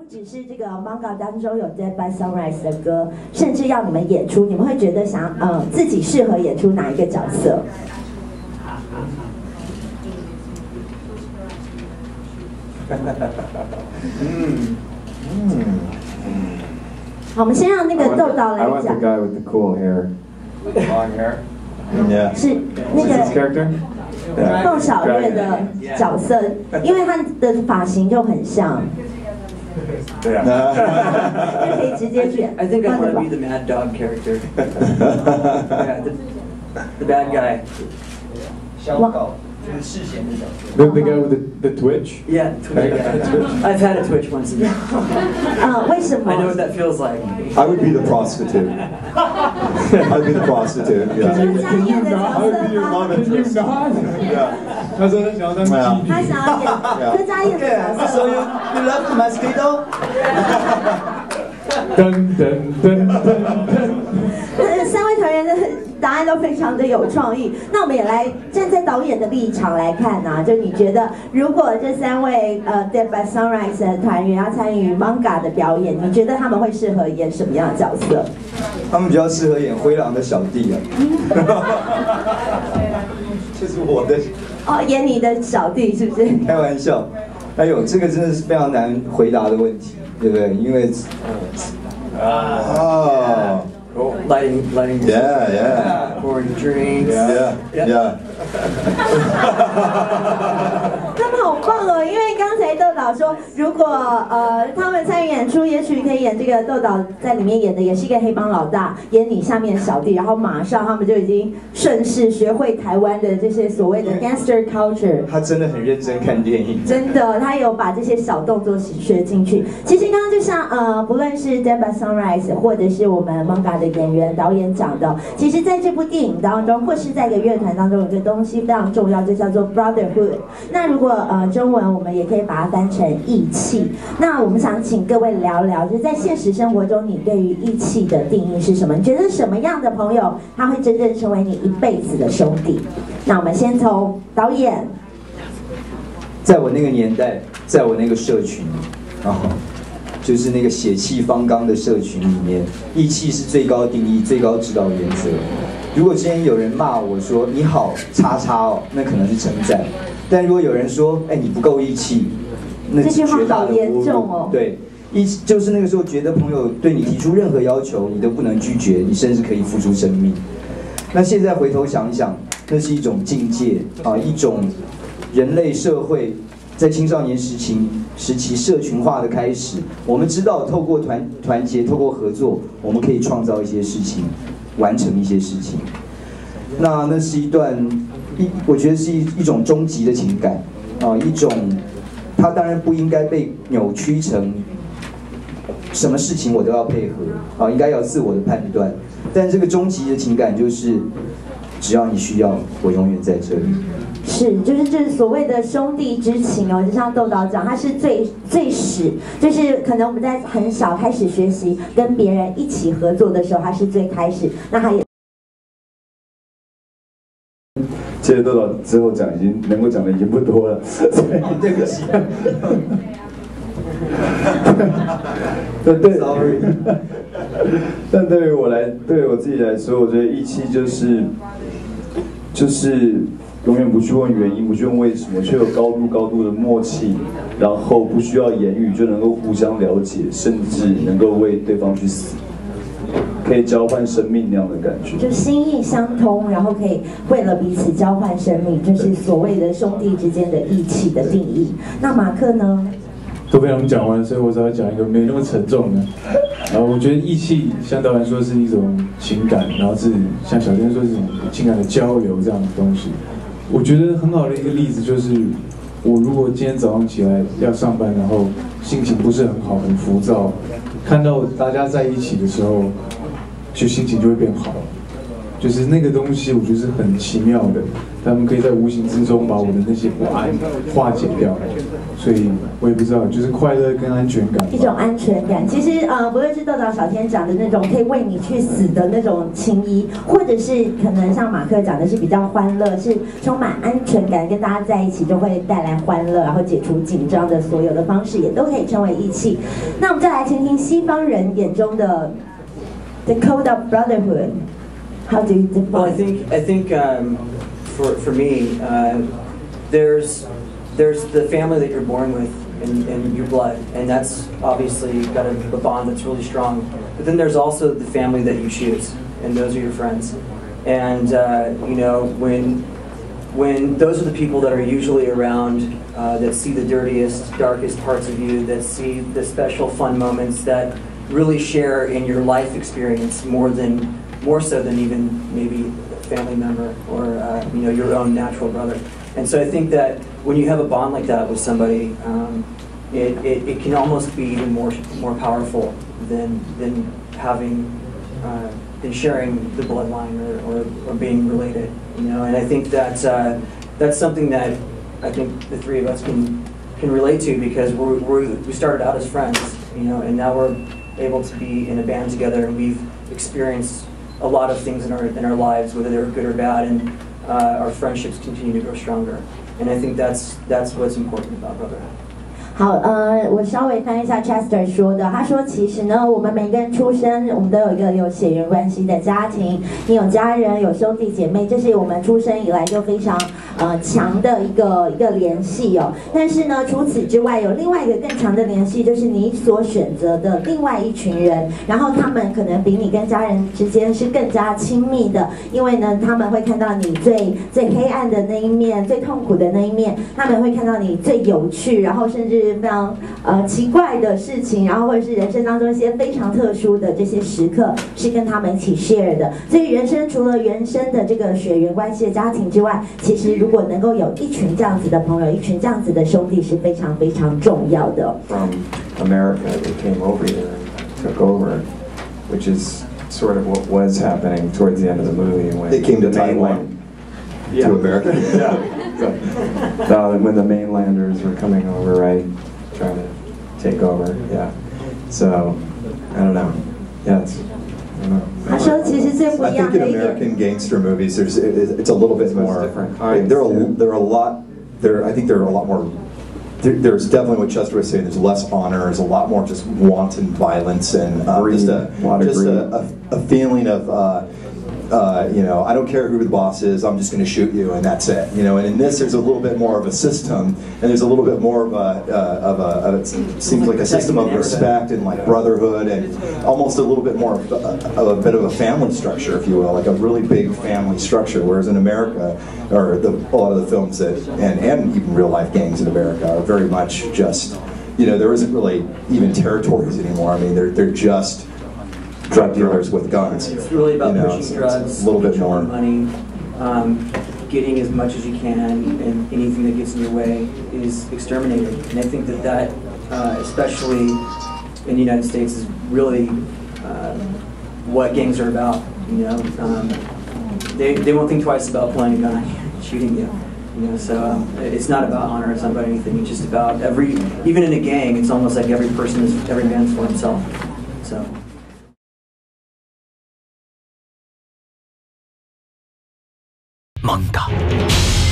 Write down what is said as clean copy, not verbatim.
不只是这个 manga 当中有 Dead by Sunrise 的歌，甚至要你们演出，你们会觉得自己适合演出哪一个角色？好，我们先让那个豆导来讲。 I want the guy with the cool hair. Long hair. Yeah. 是那个窦小月的角色，因为他的发型就很像。对啊。就可以直接选。 I think I want to be the Mad Dog character. Yeah, the bad guy. 小狗。 就是世贤的角色。 The guy with the twitch? Yeah, twitch. I've had a twitch once. 为什么 I know what that feels like. I would be the prostitute. I'd be the prostitute. Yeah. Can you not? Yeah. 他说他想要当妓女。 他想要演柯佳嬿的角色。 So you love the mosquito? 噔噔噔噔噔。 三位团员的答案都非常的有创意。那我们也来站在导演的立场来看啊，就你觉得，如果这三位Dead by Sunrise 的团员要参与 manga 的表演，你觉得他们会适合演什么样的角色？ 他们比较适合演灰狼的小弟啊。就是我的。 哦，演你的小弟是不是？ 开玩笑。哎呦，这个真的是非常难回答的问题，对不对？因为 Lighting. Yeah. Pouring drinks. Yeah. 他们好棒哦！因为刚才豆导说，如果他们参与演出，也许可以演这个豆导在里面演的也是一个黑帮老大，演你下面的小弟，然后马上他们就已经顺势学会台湾的这些所谓的 gangster culture。 他真的很认真看电影， 真的，他有把这些小动作学进去。其实刚刚就像不论是 Dead by Sunrise 或者是我们 manga 的演员导演讲的，其实在这部电影当中，或是在一个乐团当中，有一个东西非常重要，就叫做 brotherhood。那如果中文我们也可以把它翻成义气。那我们想请各位聊聊，就是在现实生活中，你对于义气的定义是什么？你觉得什么样的朋友他会真正成为你一辈子的兄弟？那我们先从导演。 在我那个年代，在我那个社群，就是那个血气方刚的社群里面，义气是最高定义、最高指导原则。如果今天有人骂我说你好叉叉哦，那可能是称赞；但如果有人说你不够义气，那是绝大的侮辱。对，就是那个时候觉得朋友对你提出任何要求，你都不能拒绝，你甚至可以付出生命。那现在回头想一想，那是一种境界啊，一种人类社会在青少年时期社群化的开始。我们知道，透过团结，透过合作，我们可以创造一些事情，完成一些事情。那是我觉得是一种终极的情感啊，一种它当然不应该被扭曲成什么事情我都要配合啊，应该要自我的判断。但这个终极的情感就是，只要你需要，我永远在这里。 是，就是所谓的兄弟之情哦，就像豆导讲，它是最始，就是可能我们在很小开始学习跟别人一起合作的时候，它是最开始，那它也。 其实豆导之后讲已经能够讲的已经不多了， 对不起。 对 ，sorry。但对于我自己来说，我觉得义气就是永远不去问原因，不去问为什么，却有高度的默契，然后不需要言语就能够互相了解，甚至能够为对方去死，可以交换生命那样的感觉。 就心意相通，然后可以为了彼此交换生命，就是所谓的兄弟之间的义气的定义。那马克呢？ 都被他们讲完，所以我只要讲一个没那么沉重的。然后我觉得义气相对来说是一种情感，然后是像小天说是一种情感的交流这样的东西。我觉得很好的一个例子就是，我如果今天早上起来要上班，然后心情不是很好，很浮躁，看到大家在一起的时候，就心情就会变好。 就是那个东西，我觉得是很奇妙的，他们可以在无形之中把我的那些不安化解掉，所以我也不知道，就是快乐跟安全感， 一种安全感。其实不论是豆岛小天讲的那种可以为你去死的那种情谊，或者是可能像马克讲的是比较欢乐，是充满安全感，跟大家在一起就会带来欢乐，然后解除紧张的所有的方式，也都可以称为义气。那我们再来听听西方人眼中的 The Code of Brotherhood. How do you define? Well, I think for me, there's the family that you're born with in your blood, and that's obviously got a bond that's really strong. But then there's also the family that you choose, and those are your friends. And you know, when those are the people that are usually around, that see the dirtiest, darkest parts of you, that see the special fun moments, that really share in your life experience more so than even maybe a family member or you know, your own natural brother. And so I think that when you have a bond like that with somebody, it can almost be even more powerful than having than sharing the bloodline or being related. You know, and I think that that's something that I think the three of us can relate to, because we started out as friends, you know, and now we're able to be in a band together, and we've experienced a lot of things in our lives, whether they were good or bad, and our friendships continue to grow stronger. And I think that's what's important about brotherhood. 好，我稍微翻一下 Chester 说的。他说，其实呢，我们每个人出生，我们都有一个有血缘关系的家庭，你有家人，有兄弟姐妹，这是我们出生以来就非常强的一个联系哦。但是呢，除此之外，有另外一个更强的联系，就是你所选择的另外一群人，然后他们可能比你跟家人之间是更加亲密的，因为呢，他们会看到你最黑暗的那一面，最痛苦的那一面，他们会看到你最有趣，然后甚至非常奇怪的事情，然后或者是人生当中一些非常特殊的这些时刻，是跟他们一起 share 的。所以人生除了原生的这个血缘关系的家庭之外，其实如果能够有一群这样子的朋友，一群这样子的兄弟，是非常非常重要的。 From America, they came over here and took over, which is sort of what was happening towards the end of the movie when they came to the Taiwan. To America? Yeah. So, when the mainlanders were coming over, right, trying to take over, yeah. So, I don't know. Yeah, I don't know. 他说，其实最不一样的一点。 I think in American gangster movies, it's a little bit more. I think there are a lot more. There's definitely what Chester was saying. There's less honor. There's a lot more just wanton violence and just a feeling of. You know, I don't care who the boss is, I'm just going to shoot you, and that's it. You know, and in this, there's a little bit more of a system, and there's a little bit more of it seems like a system of respect and like brotherhood, and almost a little bit more of a bit of a family structure, if you will, like a really big family structure. Whereas in America, or a lot of the films that, and even real life gangs in America are very much just, you know, there isn't really even territories anymore. I mean, they're just drug dealers with guns. It's really about pushing it's drugs, a little bit more money, getting as much as you can, and anything that gets in your way is exterminated. And I think that especially in the United States, is really what gangs are about. You know, they won't think twice about pulling a gun on you and shooting you. You know, so it's not about honor, it's not about anything. It's just about even in a gang, it's almost like every man's for himself. So. Manga.